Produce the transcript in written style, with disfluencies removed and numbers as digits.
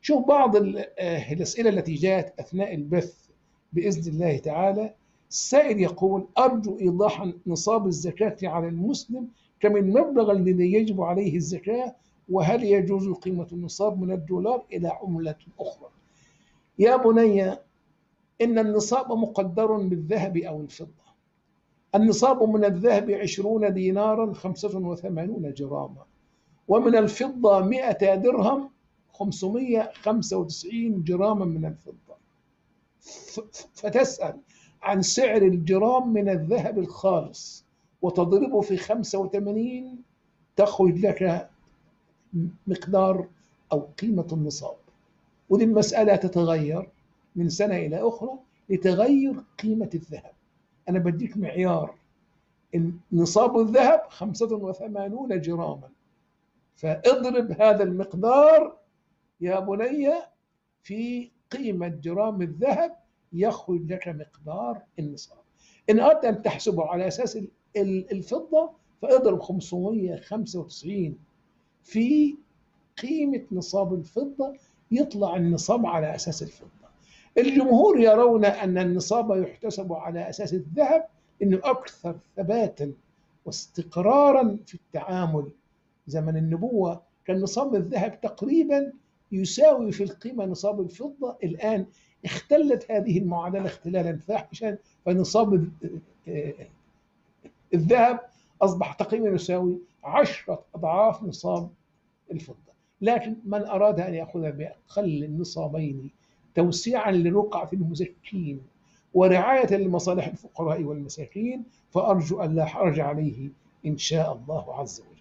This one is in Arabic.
شوف بعض الأسئلة التي جاءت أثناء البث بإذن الله تعالى. السائل يقول: أرجو إيضاح نصاب الزكاة على المسلم، كم المبلغ الذي يجب عليه الزكاة، وهل يجوز قيمة النصاب من الدولار إلى عملة أخرى؟ يا بني، إن النصاب مقدر بالذهب أو الفضة. النصاب من الذهب 20 دينارا 85 جراما، ومن الفضة 100 درهم 595 جراما من الفضة. فتسأل عن سعر الجرام من الذهب الخالص وتضربه في 85، تخرج لك مقدار أو قيمة النصاب. ودي المسألة تتغير من سنة إلى أخرى لتغير قيمة الذهب. أنا بديك معيار: نصاب الذهب 85 جراما، فاضرب هذا المقدار يا بني في قيمة جرام الذهب، يخرج لك مقدار النصاب. إن أردت أن تحسبه على أساس الفضة، فاضرب 595 في قيمة نصاب الفضة، يطلع النصاب على أساس الفضة. الجمهور يرون أن النصاب يحتسب على أساس الذهب، إنه أكثر ثباتا واستقرارا في التعامل. زمن النبوة كان نصاب الذهب تقريبا يساوي في القيمة نصاب الفضة. الآن اختلت هذه المعادلة اختلالا فاحشا، فنصاب الذهب أصبح تقريبا يساوي 10 أضعاف نصاب الفضة. لكن من أراد أن يأخذ بأقل النصابين توسيعا لرقعة المزكين ورعاية لمصالح الفقراء والمساكين، فأرجو أن لا حرج عليه إن شاء الله عز وجل.